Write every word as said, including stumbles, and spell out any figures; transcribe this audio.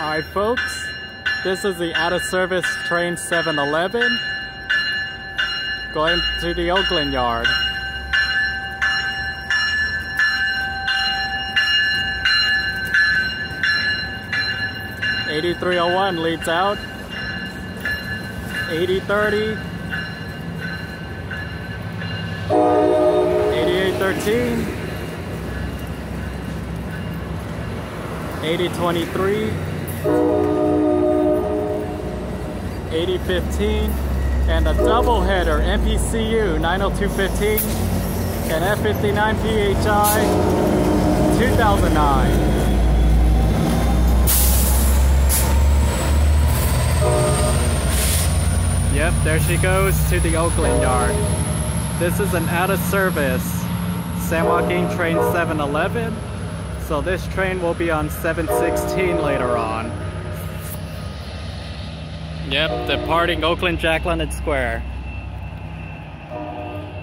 Alright folks, this is the out-of-service train seven eleven going to the Oakland yard. eighty-three oh one leads out, eighty thirty, eighty-eight thirteen, eighty twenty-three, eighty fifteen, and a double header M P C U nine oh two fifteen and F fifty-nine P H I two thousand nine. Yep, there she goes to the Oakland yard. This is an out-of-service San Joaquin train seven eleven. So this train will be on seven sixteen later on. Yep, departing Oakland Jack London Square.